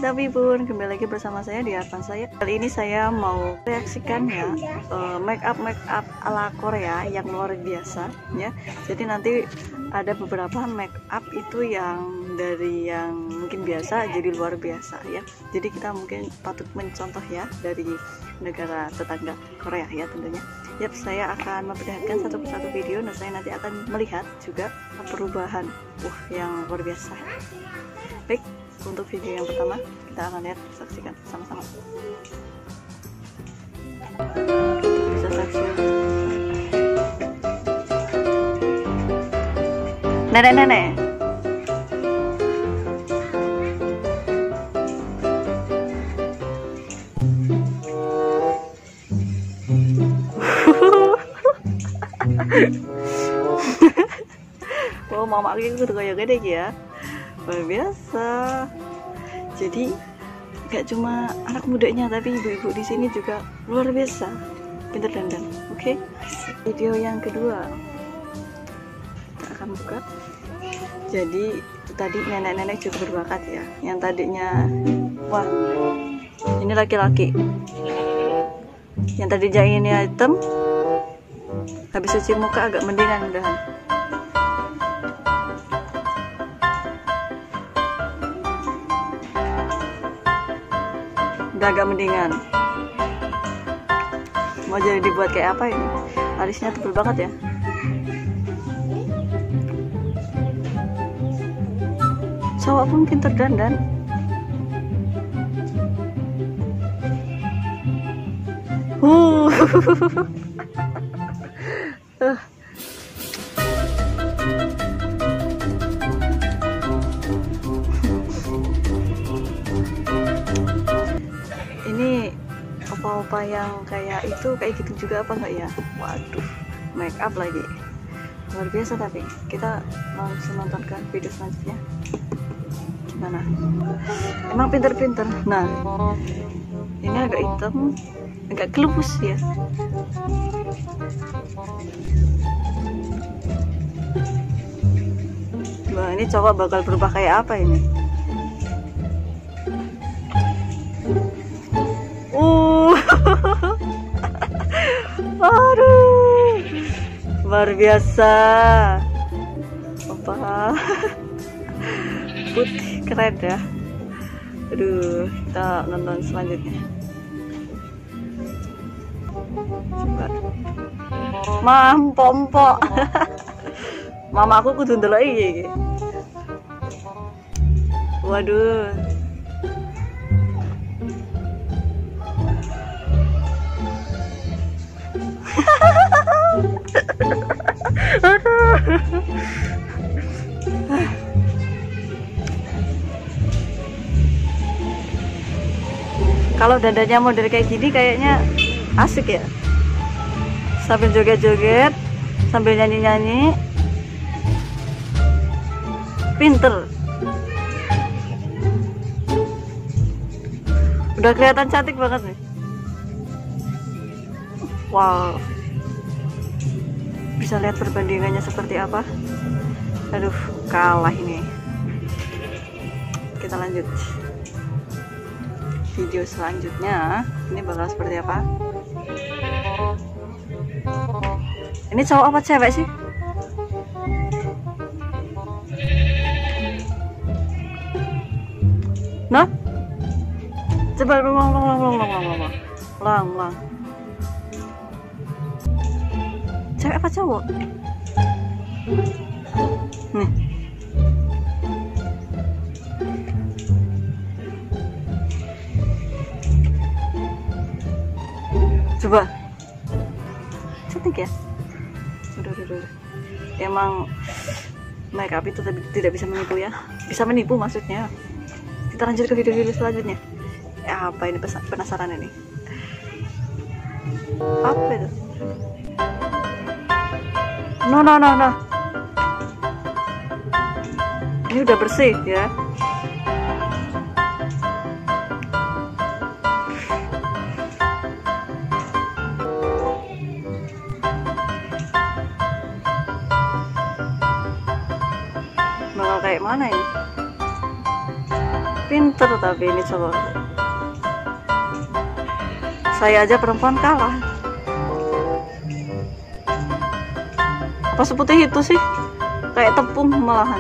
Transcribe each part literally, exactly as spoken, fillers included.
tapi pun kembali lagi bersama saya di hadapan saya. Kali ini saya mau reaksikan ya uh, make up make up ala Korea yang luar biasa ya. Jadi nanti ada beberapa make up itu yang dari yang mungkin biasa jadi luar biasa ya. Jadi kita mungkin patut mencontoh ya dari negara tetangga Korea ya tentunya. Yap, saya akan memperlihatkan satu persatu video dan saya nanti akan melihat juga perubahan uh yang luar biasa. Baik, untuk video yang pertama kita akan lihat, saksikan sama-sama. Bisa saksikan. Nenek-nenek. Oh, mama aku udah kayak gede ya, luar biasa. Jadi gak cuma anak mudanya tapi ibu-ibu di sini juga luar biasa pinter dandan. Oke, okay? Video yang kedua kita akan buka. Jadi tadi nenek-nenek juga berbakat ya. Yang tadinya wah ini laki-laki, yang tadi jahitnya hitam, habis cuci muka agak mendingan udahan. Udah agak mendingan. Mau jadi dibuat kayak apa ini? Alisnya tebel banget ya. Cowok pun pinter dandan. Uh. uh. Ini opa-opa yang kayak itu kayak gitu juga apa enggak ya? Waduh, make up lagi luar biasa. Tapi kita langsung nontonkan video selanjutnya gimana. Emang pinter-pinter. Nah, ini agak hitam, agak kelupus ya. Wah, ini coba bakal berubah kayak apa ini? Uh, aduh, luar biasa. Opa putih keren ya. Aduh, kita nonton selanjutnya. Coba. Mampompo. Mama aku kudu ndelok iki. Waduh. Kalau dandannya model kayak gini kayaknya asik ya, sambil joget-joget, sambil nyanyi-nyanyi, pinter. Udah kelihatan cantik banget nih. Wow, bisa lihat perbandingannya seperti apa. Aduh, kalah ini. Kita lanjut video selanjutnya. Ini bakal seperti apa? Ini cowok apa cewek sih? Nah, coba ulang ulang ulang ulang ulang ulang ulang ulang. Cewek apa cowok? Nih. Coba. Cantik ya? Udah, udah, udah. Emang make up itu tidak bisa menipu ya. Bisa menipu maksudnya. Kita lanjut ke video-video selanjutnya. Ya, apa ini penasaran ini? Apa itu? No, no, no, no. Ini udah bersih ya. Bakal kayak mana ini? Pinter tapi ini coba. Saya aja perempuan kalah. Apa seputih itu sih? Kayak tepung malahan.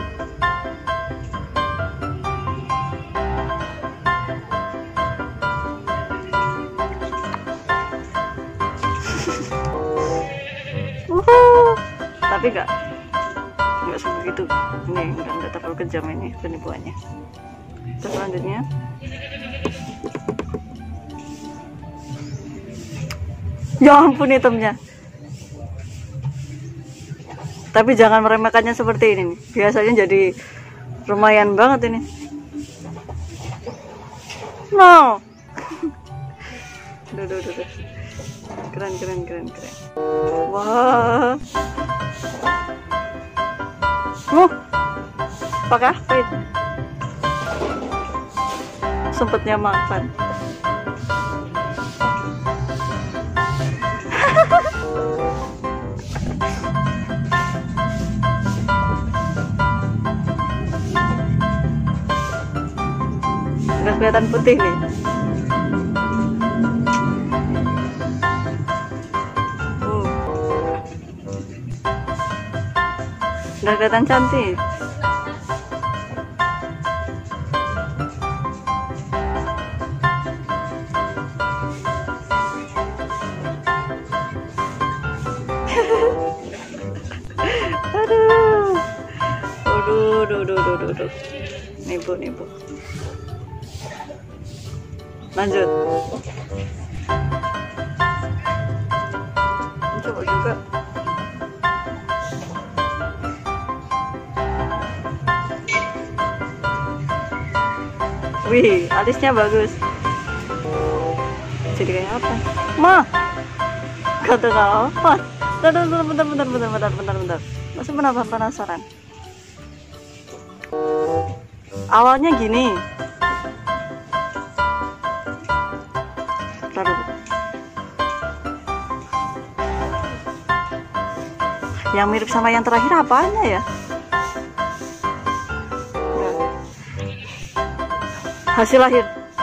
Uhuh. Tapi enggak enggak sebegitu. Ini enggak, enggak terlalu kejam ini penipuannya. Terus selanjutnya ya ampun hitamnya. Tapi jangan meremehkannya seperti ini nih. Biasanya jadi lumayan banget ini. No. Duh, duh, duh, duh. Keren, keren, keren, keren. Wah. Uh. Apakah pahit? Sempetnya makan. Udah kelihatan putih nih. Uh. Udah kelihatan cantik. Aduh. Aduh, aduh, aduh, aduh, aduh. Nipu, nipu. Lanjut. Coba juga. Wih, alisnya bagus. Jadi kayak apa? Ma, kata apa? Bentar, bentar, bentar, bentar, bentar, bentar, bentar, bentar. Masih menambah penasaran. Awalnya gini. Lalu. Yang mirip sama yang terakhir apanya ya? Hasil akhir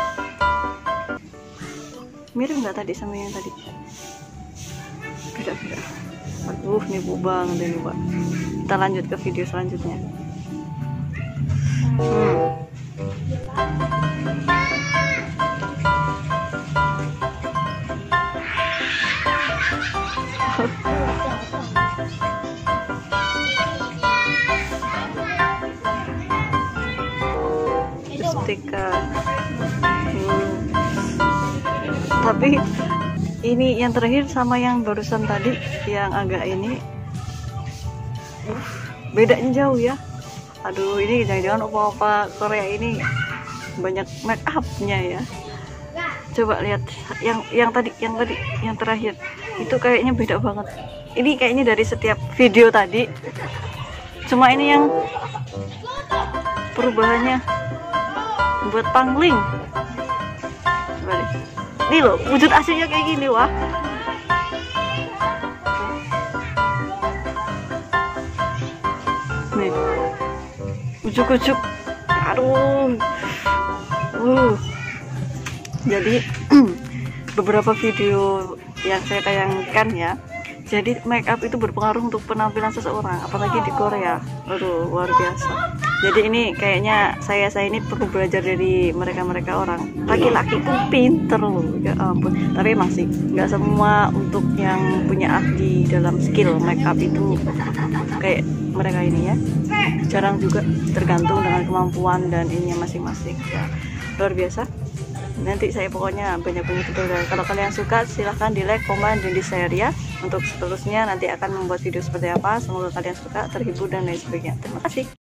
mirip nggak tadi sama yang tadi? Beda-beda. Aduh, nipu banget ini Pak. Kita lanjut ke video selanjutnya. Hmm. Ketika hmm. Tapi ini yang terakhir sama yang barusan tadi yang agak ini uh, bedanya jauh ya. Aduh, ini jangan-jangan opa-opa Korea ini banyak make up-nya ya. Coba lihat yang yang tadi yang tadi yang terakhir itu kayaknya beda banget. Ini kayaknya dari setiap video tadi, cuma ini yang perubahannya buat pangling. Balik. Nih loh, wujud aslinya kayak gini wah. Nih, ujuk-ujuk. Aduh. Uh. Jadi beberapa video yang saya tayangkan ya. Jadi make up itu berpengaruh untuk penampilan seseorang, apalagi di Korea. Aduh, luar biasa. Jadi ini kayaknya saya saya ini perlu belajar dari mereka-mereka orang. Laki-laki pun pinter loh, ya ampun. Tapi emang sih nggak semua untuk yang punya ahli dalam skill make up itu kayak mereka ini ya. Jarang juga, tergantung dengan kemampuan dan ininya masing-masing. Ya, luar biasa. Nanti saya pokoknya banyak-banyak tutorial. Kalau kalian suka silahkan di like, komen, dan di share ya. Untuk seterusnya nanti akan membuat video seperti apa. Semoga kalian suka, terhibur, dan lain sebagainya. Terima kasih.